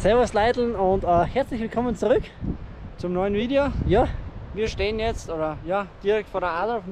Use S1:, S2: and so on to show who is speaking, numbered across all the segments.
S1: Servus Leiteln und herzlich willkommen zurück
S2: zum neuen Video.
S1: Ja,
S2: Wir stehen jetzt direkt vor der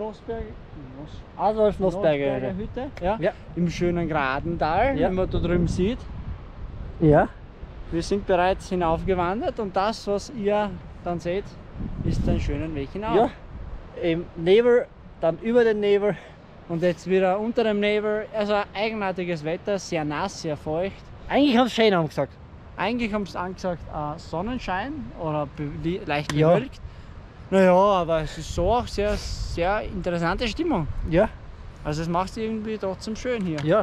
S1: Adolf-Nossberger
S2: Hütte,
S1: Ja.
S2: im schönen Gradental,
S1: Ja.
S2: wie man da drüben sieht.
S1: Ja,
S2: Wir sind bereits hinaufgewandert und das, was ihr dann seht, ist ein schöner Weg hinauf.
S1: ja. Im Nebel, dann über den Nebel.
S2: Und jetzt wieder unter dem Nebel, also eigenartiges Wetter, sehr nass, sehr feucht.
S1: Eigentlich haben sie schön angesagt.
S2: Eigentlich haben sie angesagt Sonnenschein oder leicht
S1: Ja.
S2: bewölkt. Naja, aber es ist so auch sehr, sehr interessante Stimmung.
S1: Ja,
S2: Also es macht es irgendwie trotzdem schön hier.
S1: ja.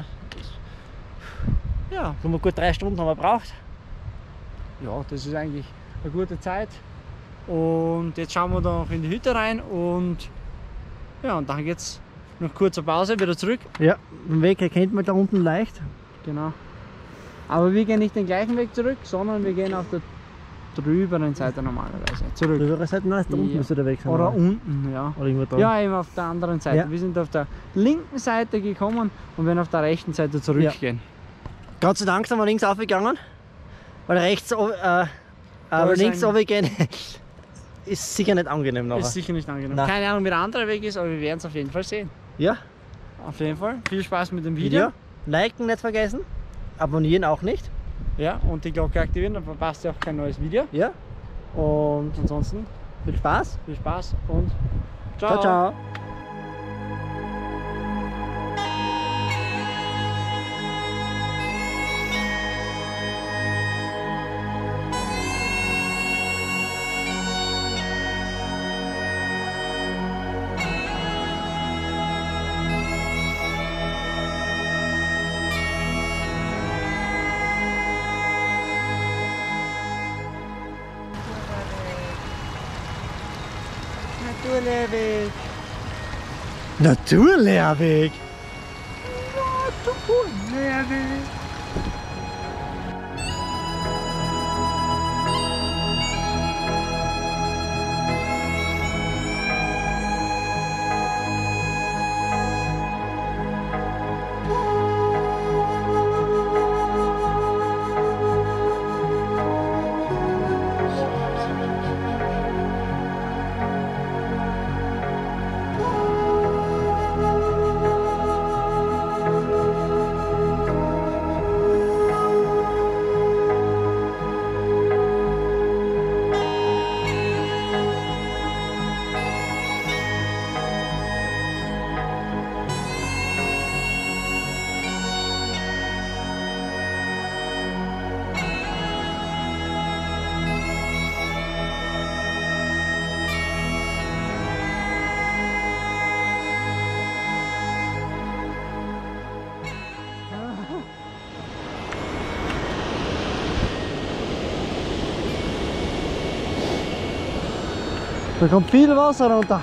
S2: Ja,
S1: So mal gut 3 Stunden haben wir braucht.
S2: ja, das ist eigentlich eine gute Zeit. Und jetzt schauen wir da noch in die Hütte rein und ja, und dann geht's nach kurzer Pause wieder zurück.
S1: Ja, den Weg erkennt man da unten leicht.
S2: Genau. Aber wir gehen nicht den gleichen Weg zurück, sondern wir gehen auf der drüberen Seite normalerweise zurück.
S1: Die andere Seite, nein, da unten
S2: Ja.
S1: müsste der Weg sein.
S2: Oder unten, ja.
S1: Oder irgendwo da.
S2: Ja, eben auf der anderen Seite.
S1: Ja.
S2: Wir sind auf der linken Seite gekommen und werden auf der rechten Seite zurückgehen.
S1: Gott sei Dank sind wir links aufgegangen, weil rechts aber
S2: ist
S1: links
S2: ein-
S1: runtergehen ist sicher nicht angenehm nachher.
S2: Ist sicher nicht angenehm.
S1: Nein.
S2: Keine Ahnung, wie der andere Weg ist, aber wir werden es auf jeden Fall sehen.
S1: Ja,
S2: Auf jeden Fall. Viel Spaß mit dem Video.
S1: Video. Liken nicht vergessen, abonnieren auch nicht.
S2: Ja, und die Glocke aktivieren, dann verpasst ihr auch kein neues Video.
S1: Ja,
S2: Und ansonsten
S1: viel Spaß.
S2: viel Spaß und
S1: Ciao, ciao.
S2: Naturlehrweg.
S1: Naturlehrweg.
S2: Naturlehrweg.
S1: Da kommt viel Wasser runter.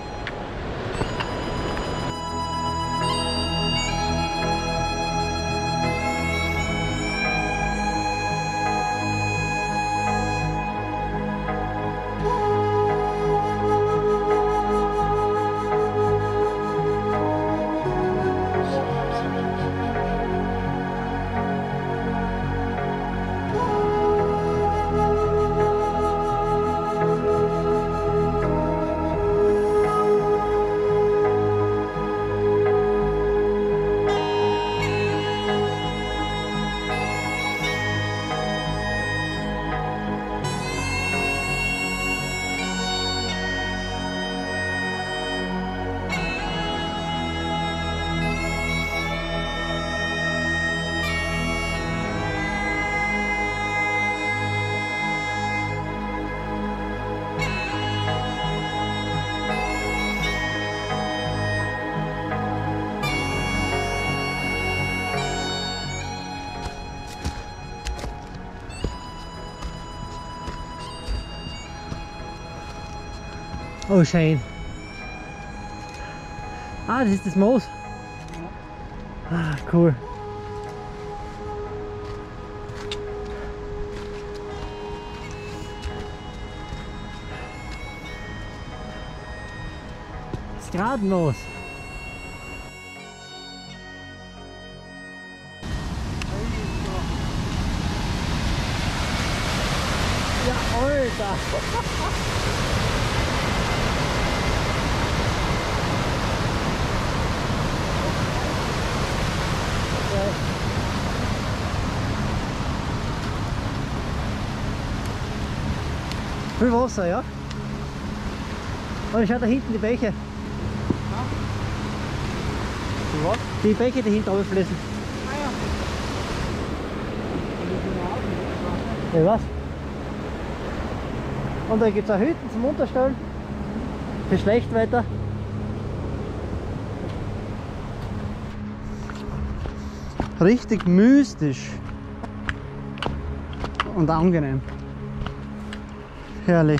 S1: Oh, schön. Ah, das ist das Moos. Ah, cool. Das Gradenmoos. Ja, Alter! Viel Wasser, ja? Und schau da hinten die Bäche.
S2: Was?
S1: Die Bäche, die hinten runterfließen. Ja, was? Und da gibt es auch Hütten zum Unterstellen. Für Schlechtwetter. Richtig mystisch. Und angenehm. Herrlich.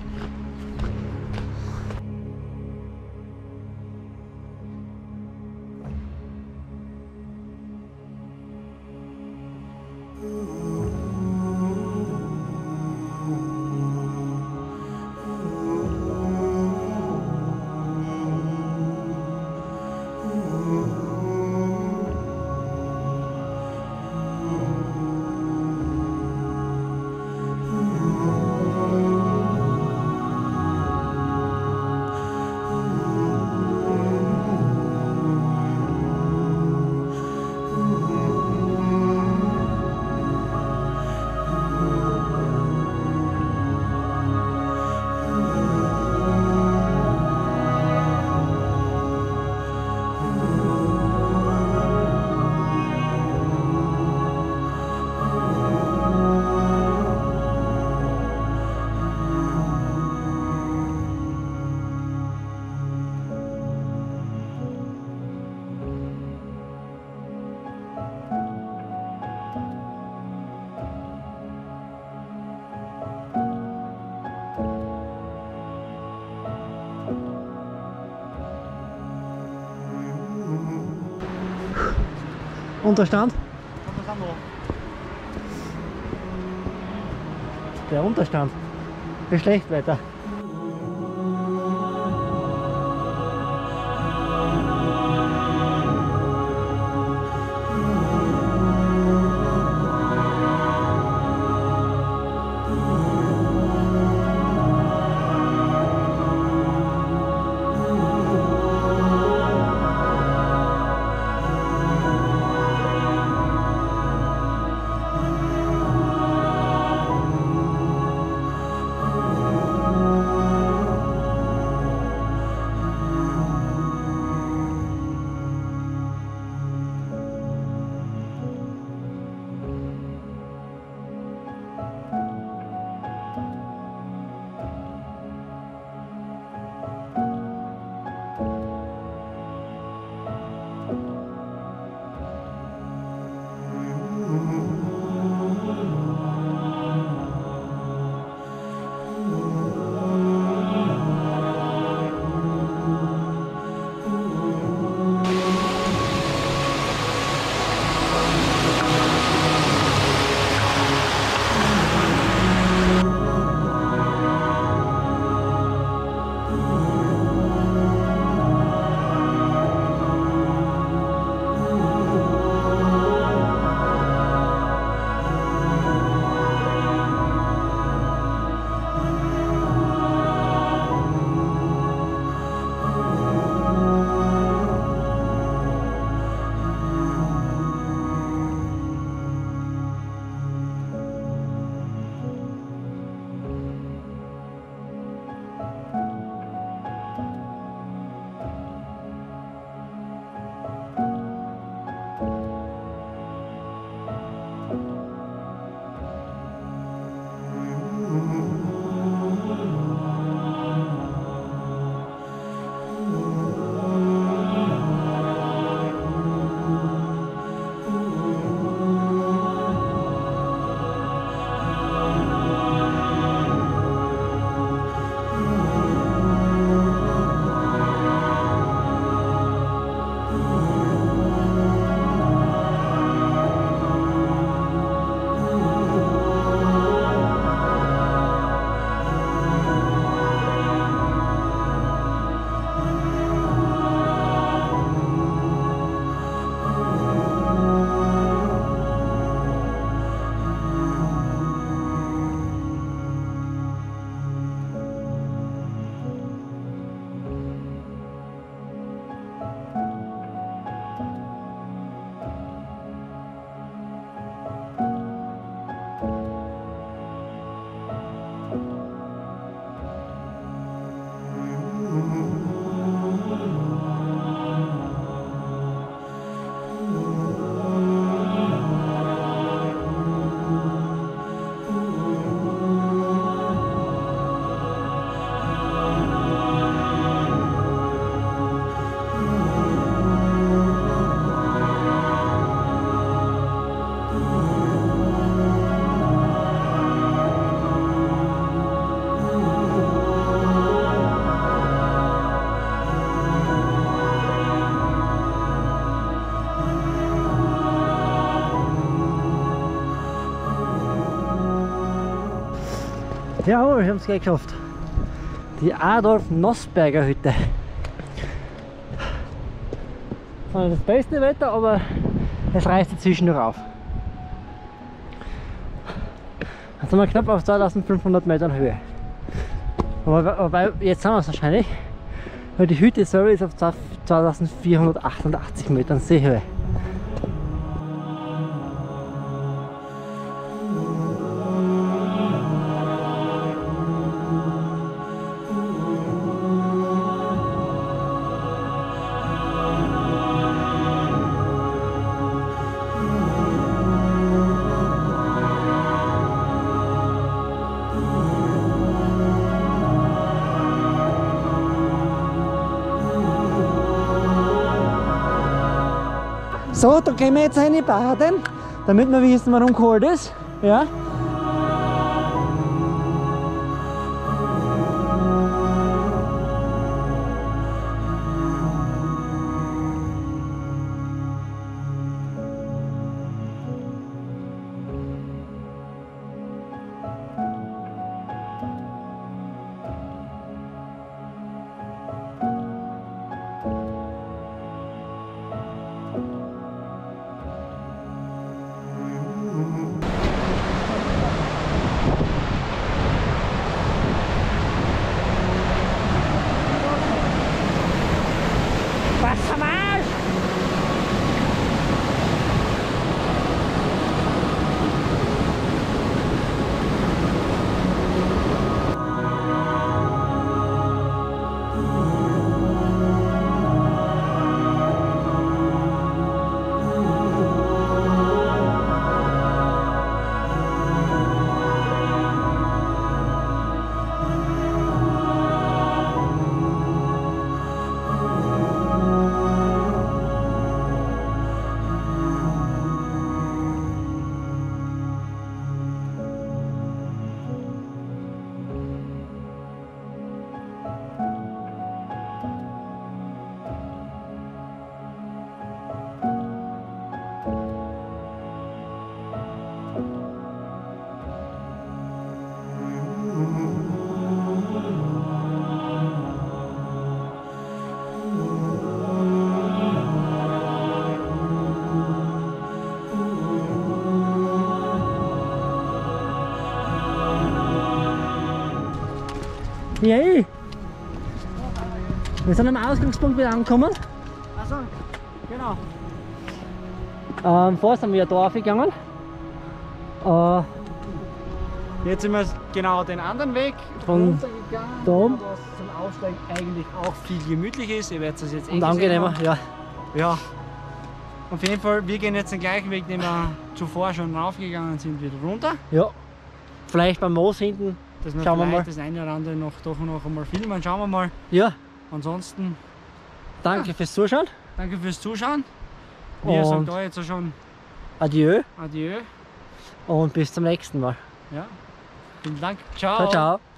S1: Unterstand? Der Unterstand. Für Schlechtwetter. Jawohl, wir haben es gleich geschafft. Die Adolf Nossberger Hütte. Das war nicht das beste Wetter, aber es reißt dazwischen noch auf. Jetzt sind wir knapp auf 2500 Metern Höhe. Wobei jetzt haben wir es wahrscheinlich, weil die Hütte selber ist auf 2488 Metern Seehöhe. So, da gehen wir jetzt rein baden, damit wir wissen, warum kalt ist. Ja. Wassermarsch! Yay! Wir sind am Ausgangspunkt wieder angekommen.
S2: Also, genau.
S1: Vorher sind wir da aufgegangen.
S2: Jetzt sind wir genau den anderen Weg
S1: Von
S2: runtergegangen,
S1: da oben.
S2: was zum Aufsteigen eigentlich auch viel gemütlich ist. Ihr werdet das jetzt
S1: Und angenehmer,
S2: gesehen
S1: ja.
S2: haben. Ja. Auf jeden Fall, wir gehen jetzt den gleichen Weg, den wir zuvor schon raufgegangen sind, wieder runter.
S1: Ja. Vielleicht beim Moos hinten.
S2: Dass wir
S1: Schauen wir
S2: vielleicht
S1: mal.
S2: das eine oder andere doch noch einmal filmen. Schauen wir mal.
S1: Ja.
S2: Ansonsten,
S1: Danke fürs Zuschauen.
S2: danke fürs Zuschauen. Wir
S1: Und
S2: sagen da jetzt schon
S1: Adieu
S2: Adieu.
S1: und bis zum nächsten Mal.
S2: Ja. Vielen Dank. Ciao.
S1: Ciao, ciao.